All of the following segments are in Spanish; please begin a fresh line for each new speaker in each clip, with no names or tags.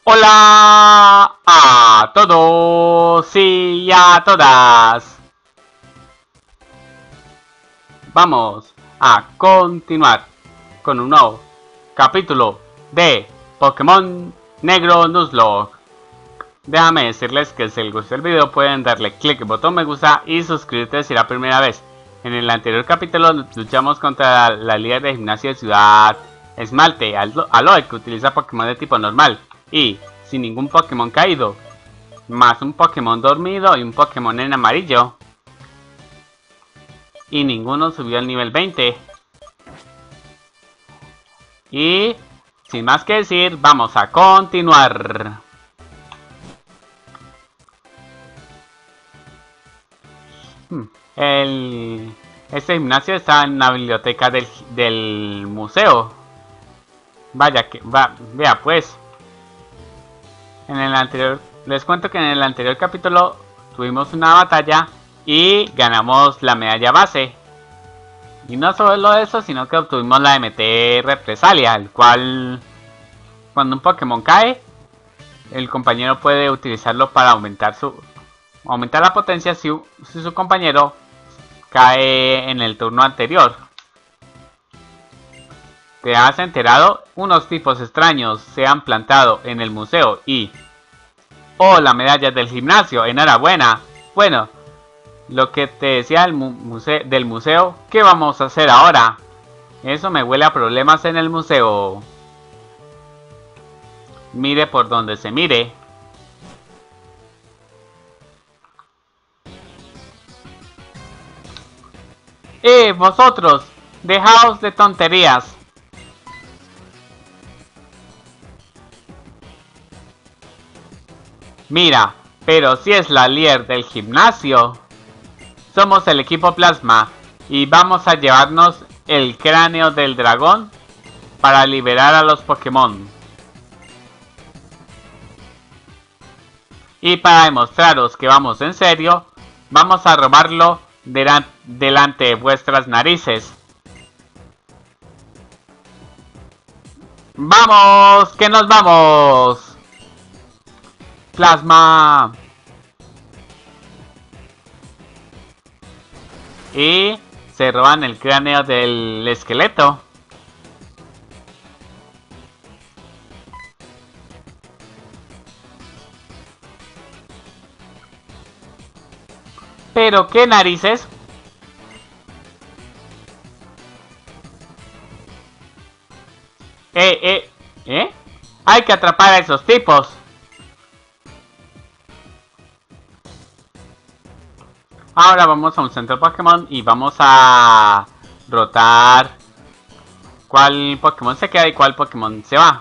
Hola a todos y a todas. Vamos a continuar con un nuevo capítulo de Pokémon Negro Nuzlocke. Déjame decirles que si les gustó el video pueden darle clic al botón me gusta y suscribirte si es la primera vez. En el anterior capítulo luchamos contra la líder de gimnasia de Ciudad Esmalte, Aloe, que utiliza Pokémon de tipo normal y sin ningún Pokémon caído, más un Pokémon dormido y un Pokémon en amarillo. Y ninguno subió al nivel 20. Y sin más que decir, vamos a continuar. Este gimnasio está en la biblioteca del museo. Vaya que vea pues. Les cuento que en el anterior capítulo tuvimos una batalla y ganamos la medalla base. Y no solo eso, sino que obtuvimos la MT Represalia, el cual cuando un Pokémon cae, el compañero puede utilizarlo para aumentar la potencia si su compañero cae en el turno anterior. ¿Te has enterado? Unos tipos extraños se han plantado en el museo y... ¡Oh, la medalla del gimnasio! ¡Enhorabuena! Bueno, lo que te decía del museo, ¿qué vamos a hacer ahora? Eso me huele a problemas en el museo. Mire por donde se mire. Vosotros! ¡Dejaos de tonterías! Mira, pero si es la líder del gimnasio. Somos el equipo Plasma y vamos a llevarnos el cráneo del dragón para liberar a los Pokémon. Y para demostraros que vamos en serio, vamos a robarlo delante de vuestras narices. ¡Vamos! ¡Que nos vamos! Plasma. Y se roban el cráneo del esqueleto. ¿Pero qué narices? Hay que atrapar a esos tipos. Ahora vamos a un centro Pokémon y vamos a rotar cuál Pokémon se queda y cuál Pokémon se va.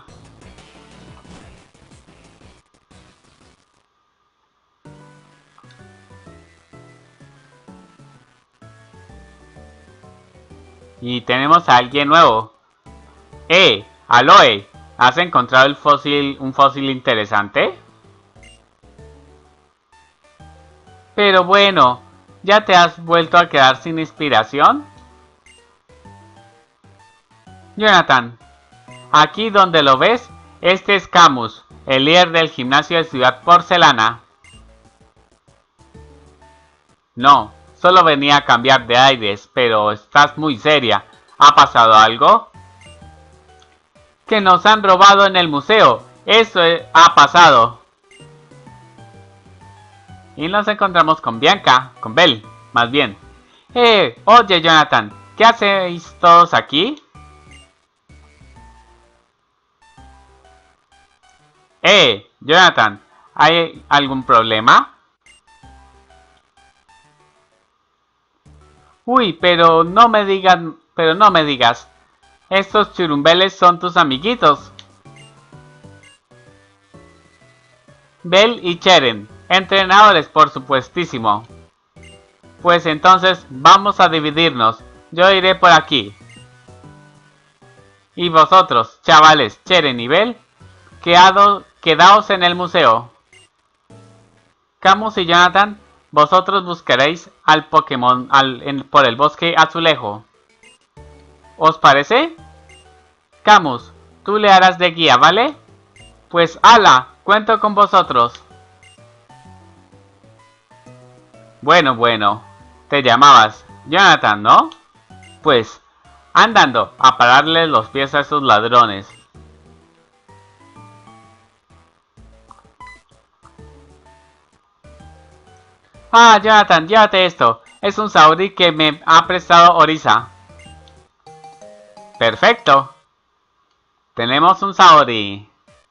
Y tenemos a alguien nuevo. Aloe, ¿has encontrado un fósil interesante? Pero bueno, ¿ya te has vuelto a quedar sin inspiración? Jonathan, aquí donde lo ves, este es Camus, el líder del gimnasio de Ciudad Porcelana. No, solo venía a cambiar de aires, pero estás muy seria. ¿Ha pasado algo? Que nos han robado en el museo. Eso ha pasado. Y nos encontramos con Bianca, con Belle, más bien. Oye Jonathan, ¿qué hacéis todos aquí? Jonathan, ¿hay algún problema? Uy, pero no me digas. Estos churumbeles son tus amiguitos. Belle y Cheren, entrenadores por supuestísimo. Pues entonces vamos a dividirnos. Yo iré por aquí. Y vosotros, chavales, Cheren y Belle, quedaos en el museo. Camus y Jonathan, vosotros buscaréis al Pokémon por el bosque azulejo. ¿Os parece? Camus, tú le harás de guía, ¿vale? Pues ala, Cuento con vosotros. Bueno, te llamabas Jonathan, ¿no? Pues, andando a pararle los pies a esos ladrones. Ah, Jonathan, llévate esto. Es un Sauri que me ha prestado Orisa. Perfecto. Tenemos un Sauri.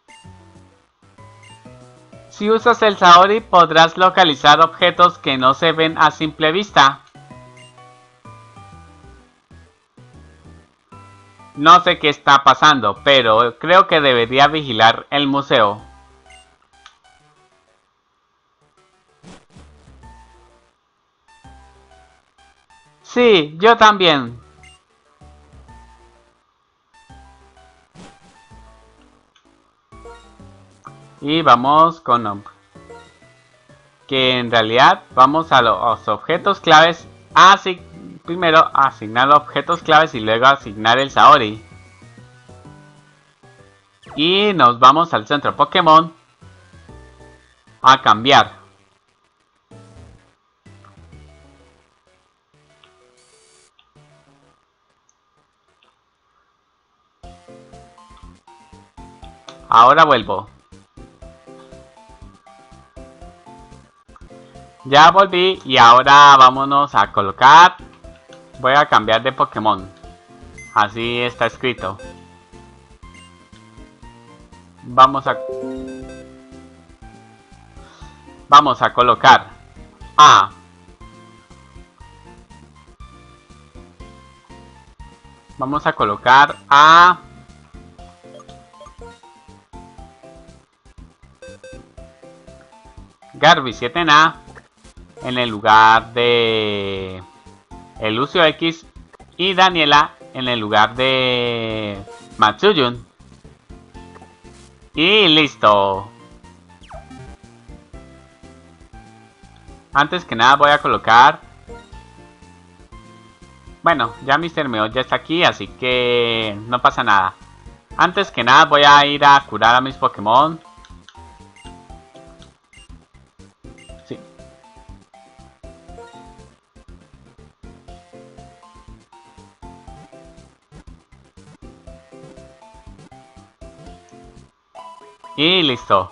Si usas el Saori podrás localizar objetos que no se ven a simple vista. No sé qué está pasando, pero creo que debería vigilar el museo. Sí, yo también. Y vamos con... que en realidad vamos a los objetos claves. Primero asignar los objetos claves y luego asignar el Saori. Y nos vamos al centro Pokémon a cambiar. Ahora vuelvo. Ya volví y ahora vámonos a colocar. Voy a cambiar de Pokémon. Así está escrito. Vamos a colocar a Vamos a colocar a Garby 7Na en el lugar de el Lucio X y Daniela en el lugar de Matsuyun. Y listo. Antes que nada voy a colocar... Bueno, ya Mr. Meo ya está aquí, así que no pasa nada. Antes que nada voy a ir a curar a mis Pokémon. Sí. Y listo.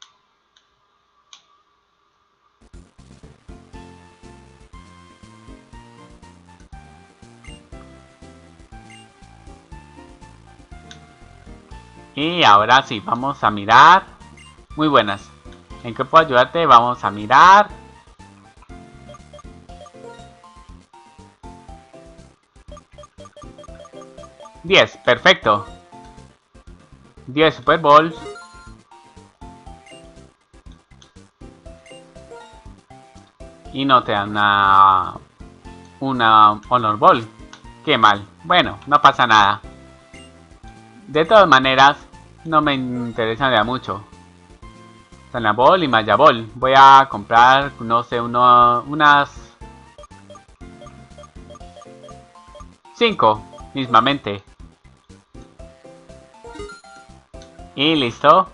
Y ahora sí, vamos a mirar. Muy buenas. ¿En qué puedo ayudarte? Vamos a mirar. ¡10! Perfecto. 10 Super Balls. Y no te dan una Honor Ball. Qué mal. Bueno, no pasa nada. De todas maneras, no me interesa ya mucho. Sana Ball y Maya Ball. Voy a comprar, no sé, unas 5 mismamente. Y listo.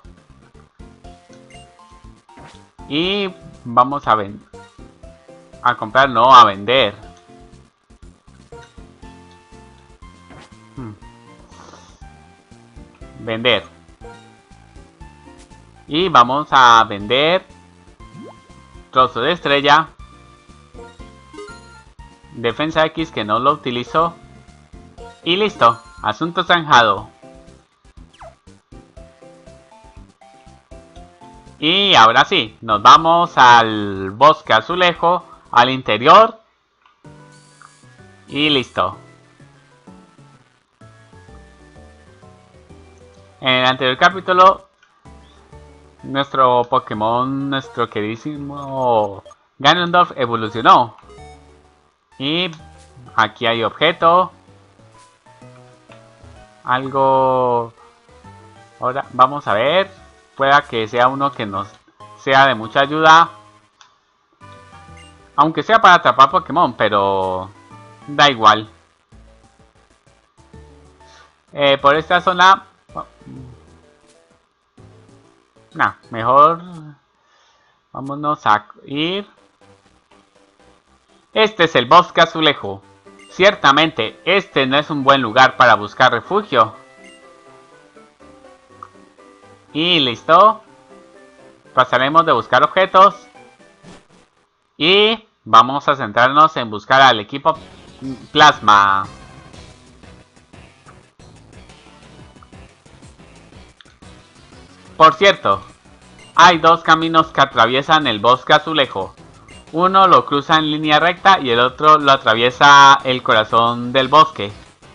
Y vamos a vender. A comprar, no, a vender. Vender. Y vamos a vender trozo de estrella. Defensa X que no lo utilizo. Y listo. Asunto zanjado. Y ahora sí, nos vamos al bosque azulejo, al interior. Y listo. En el anterior capítulo, nuestro Pokémon, nuestro queridísimo Ganondorf evolucionó. Y aquí hay objeto. Algo... Ahora vamos a ver. Pueda que sea uno que nos sea de mucha ayuda. Aunque sea para atrapar Pokémon, pero da igual. Por esta zona No, mejor vámonos a ir. Este es el bosque azulejo. Ciertamente, este no es un buen lugar para buscar refugio. Y listo. Pasaremos de buscar objetos. Y vamos a centrarnos en buscar al equipo plasma. Por cierto, hay dos caminos que atraviesan el bosque azulejo. Uno lo cruza en línea recta y el otro lo atraviesa el corazón del bosque.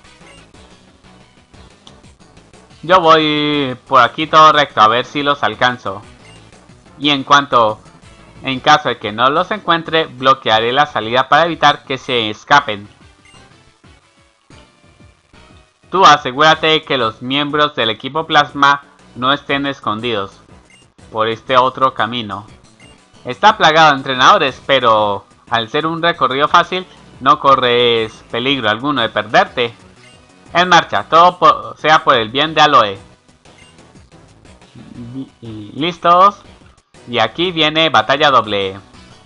Yo voy por aquí todo recto a ver si los alcanzo. Y en caso de que no los encuentre, bloquearé la salida para evitar que se escapen. Tú asegúrate que los miembros del equipo plasma no estén escondidos por este otro camino. Está plagado de entrenadores, pero al ser un recorrido fácil, no corres peligro alguno de perderte. En marcha, todo sea por el bien de Aloe. Y listos. Y aquí viene batalla doble.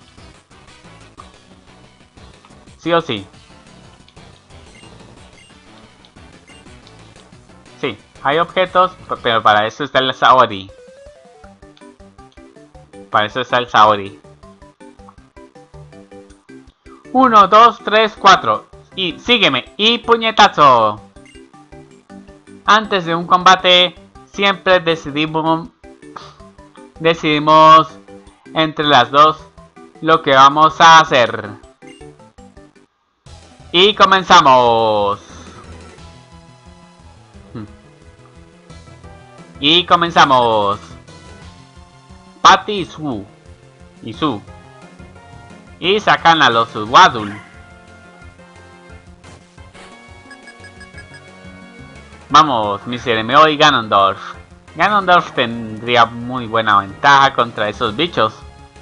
Sí o sí. Sí, hay objetos, pero para eso está el Saori. Para eso está el Saori. 1, 2, 3, 4. Y sígueme. Y puñetazo. Antes de un combate, siempre decidimos entre las dos lo que vamos a hacer. Y comenzamos. Y comenzamos. Patty y Su. Y sacan a los Suwadul. Vamos, Miseremeo y Ganondorf. Ganondorf tendría muy buena ventaja contra esos bichos.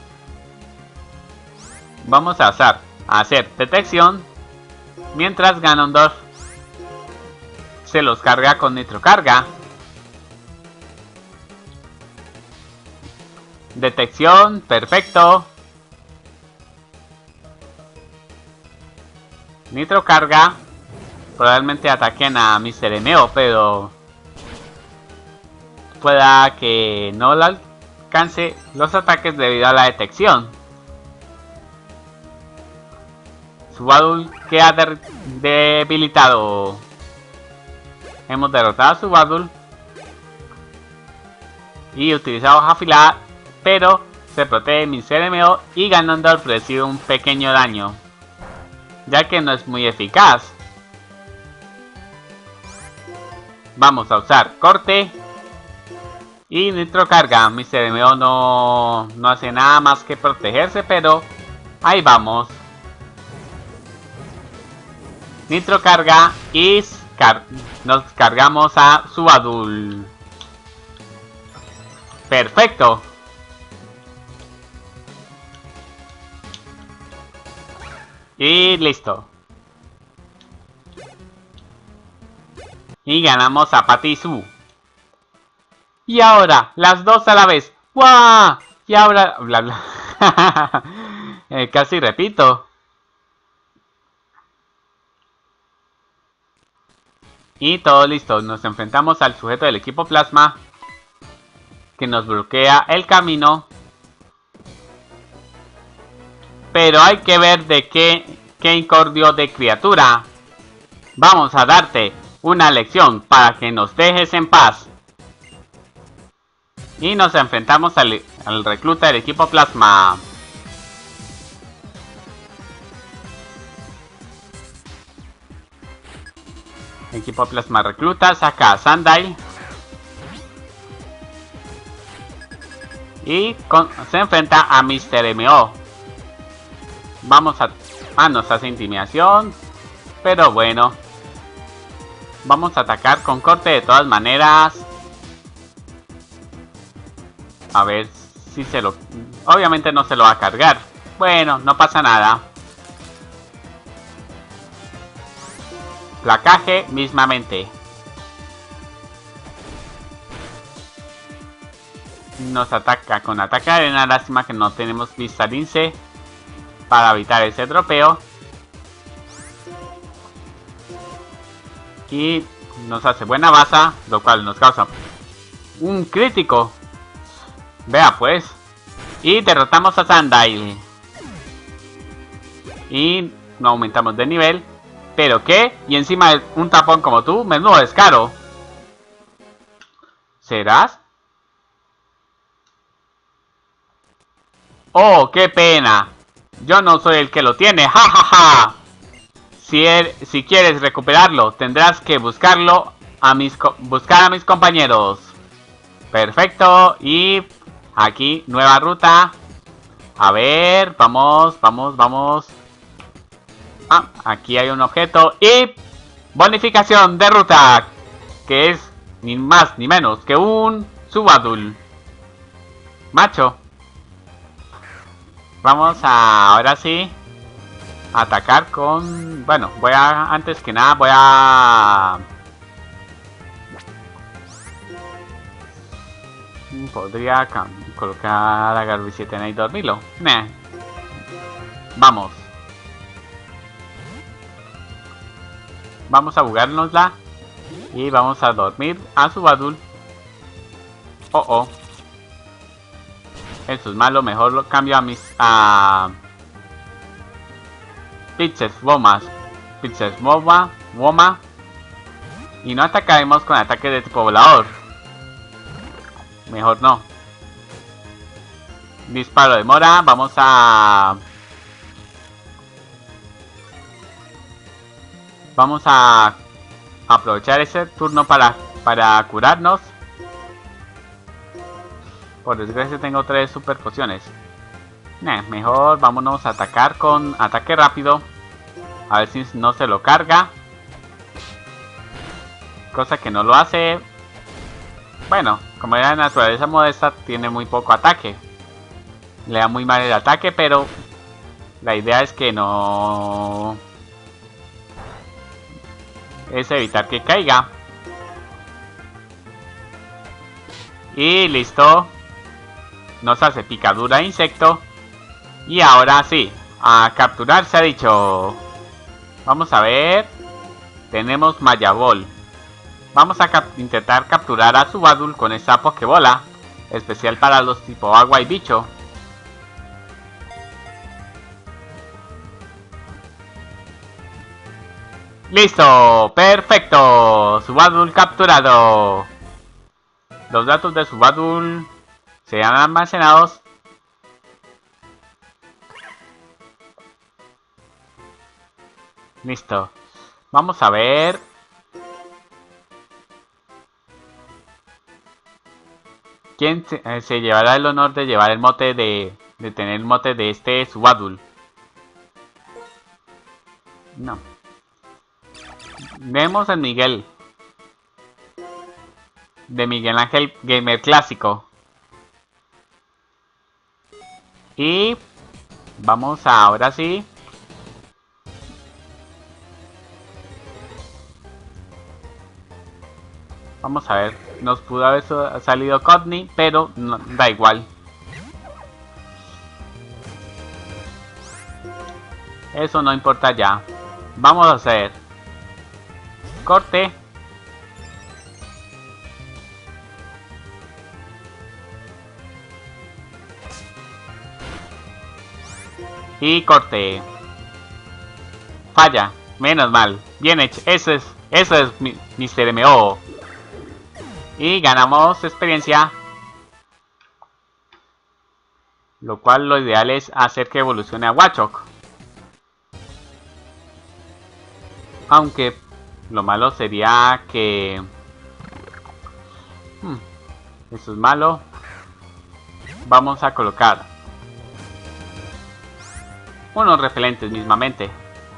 Vamos a hacer detección. Mientras Ganondorf se los carga con nitrocarga. Detección, perfecto. Nitrocarga. Probablemente ataquen a Miseremeo, pero pueda que no le alcance los ataques debido a la detección. Suwadul queda debilitado. Hemos derrotado a Suwadul y utilizado hoja afilada, pero se protege Miseremeo y Ganondorf recibe un pequeño daño, ya que no es muy eficaz. Vamos a usar corte y nitrocarga. Miseremeo no hace nada más que protegerse, pero ahí vamos. Nitrocarga y nos cargamos a Suwadul. Perfecto. Y listo. Y ganamos a Patty y Su. Y ahora, las dos a la vez. ¡Guau! Y ahora... Bla, bla. Casi repito. Y todo listo. Nos enfrentamos al sujeto del equipo plasma, que nos bloquea el camino. Pero hay que ver de qué incordio de criatura. Vamos a darte una lección para que nos dejes en paz. Y nos enfrentamos al recluta del equipo plasma. Equipo plasma recluta saca a Sandile. Y se enfrenta a Miseremeo. Vamos a... nos hace intimidación. Pero bueno. Vamos a atacar con corte de todas maneras. A ver si se lo... Obviamente no se lo va a cargar. Bueno, no pasa nada. Placaje mismamente. nos ataca con ataque de arena. Lástima que no tenemos vista lince para evitar ese dropeo. Y nos hace buena baza, lo cual nos causa un crítico. Vea pues. Y derrotamos a Sandile. Y no aumentamos de nivel. ¿Pero qué? Y encima de un tapón como tú, menudo descaro. ¿Serás? ¡Oh, qué pena! Yo no soy el que lo tiene, ¡ja, ja, ja! Si quieres recuperarlo, tendrás que buscar a mis compañeros. Perfecto, y aquí, nueva ruta. A ver, vamos. Ah, aquí hay un objeto y bonificación de ruta, que es ni más ni menos que un Subadul macho. Vamos a, ahora sí, atacar con... Bueno, antes que nada voy a... Podría colocar a Garbicietena y dormirlo. Nah. Vamos. Vamos a jugárnosla. Y vamos a dormir a Subadul. Oh. Eso es malo. Mejor lo cambio a mis... Pitches Woma. Y no atacaremos con ataques de tipo volador. Mejor no. Disparo de mora. Vamos a aprovechar ese turno para curarnos. Por desgracia tengo 3 super pociones. Mejor vámonos a atacar con ataque rápido. A ver si no se lo carga. Cosa que no lo hace. Bueno, como era de naturaleza modesta, tiene muy poco ataque. Le da muy mal el ataque, pero la idea es que no... es evitar que caiga. Y listo. Nos hace picadura de insecto. Y ahora sí, a capturar se ha dicho. Vamos a ver. Tenemos Maya Ball. Vamos a intentar capturar a Subadul con esa Pokébola. Especial para los tipo agua y bicho. ¡Listo! ¡Perfecto! Subadul capturado. Los datos de Subadul serán almacenados. Listo. Vamos a ver. ¿Quién se llevará el honor de llevar el mote de tener el mote de este Subadul? No. Vemos a Miguel. De Miguel Ángel Gamer Clásico. Y vamos a, ahora sí. Vamos a ver. Nos pudo haber salido Codney, pero no, da igual. Eso no importa ya. Vamos a hacer corte. Y corte. Falla. Menos mal. Bien hecho. Eso es Mr. MO. Y ganamos experiencia. Lo cual lo ideal es hacer que evolucione a Wachok. Aunque lo malo sería que... eso es malo. Vamos a colocar unos repelentes mismamente.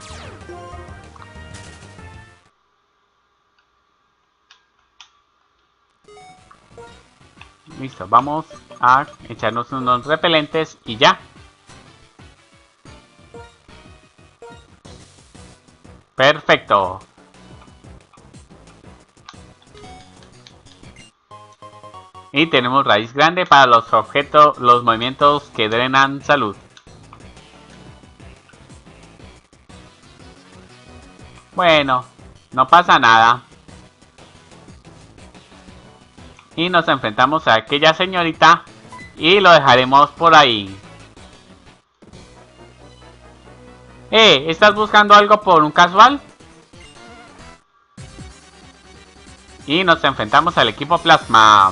Listo, vamos a echarnos unos repelentes y ya. Perfecto. Y tenemos raíz grande para los objetos, los movimientos que drenan salud. Bueno, no pasa nada. Y nos enfrentamos a aquella señorita y lo dejaremos por ahí. ¿Estás buscando algo por un casual? Y nos enfrentamos al equipo Plasma.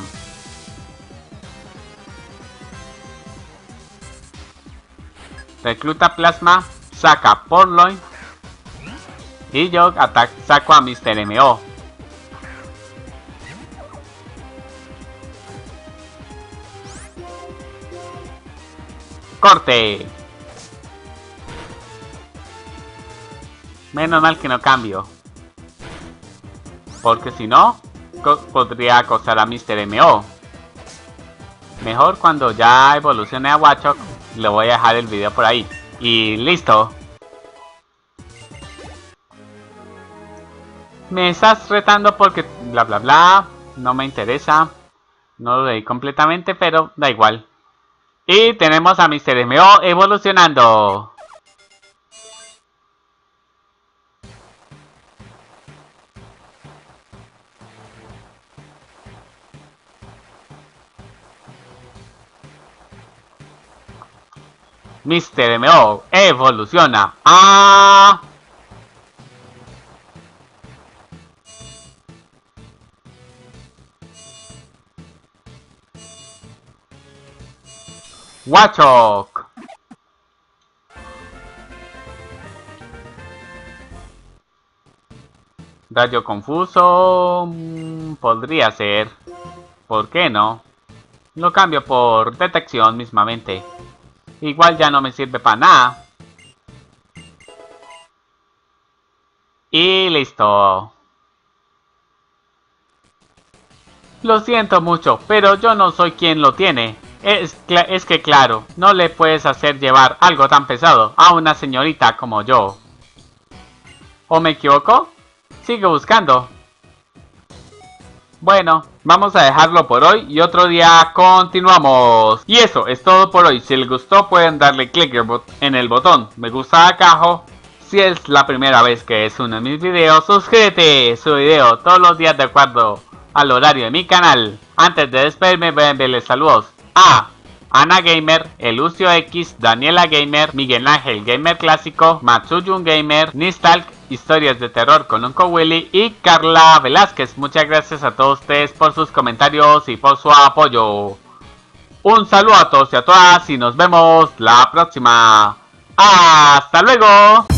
Recluta Plasma, saca Purloin. Y yo saco a Mr. M.O. ¡Corte! Menos mal que no cambio. Porque si no, podría acosar a Mr. M.O. Mejor cuando ya evolucione a Watchog, le voy a dejar el video por ahí. Y listo. Me estás retando porque bla bla bla. No me interesa. No lo leí completamente, pero da igual. Y tenemos a Mr. M.O. evolucionando. Mr. M.O. evoluciona. ¡Ah! Watchog. Rayo confuso. Podría ser. ¿Por qué no? Lo cambio por detección mismamente. Igual ya no me sirve para nada. Y listo. Lo siento mucho, pero yo no soy quien lo tiene. Es que claro, no le puedes hacer llevar algo tan pesado a una señorita como yo. ¿O me equivoco? Sigue buscando. Bueno, vamos a dejarlo por hoy y otro día continuamos. Y eso es todo por hoy. Si les gustó pueden darle click en el botón me gusta acá abajo. Si es la primera vez que es uno de mis videos, suscríbete. Subo video todos los días de acuerdo al horario de mi canal. Antes de despedirme voy a enviarles saludos a Ana Gamer, Elucio X, Daniela Gamer, Miguel Ángel Gamer Clásico, Matsuyun Gamer, Nistalk, Historias de Terror con Uncle Willy y Carla Velázquez. Muchas gracias a todos ustedes por sus comentarios y por su apoyo. Un saludo a todos y a todas y nos vemos la próxima. ¡Hasta luego!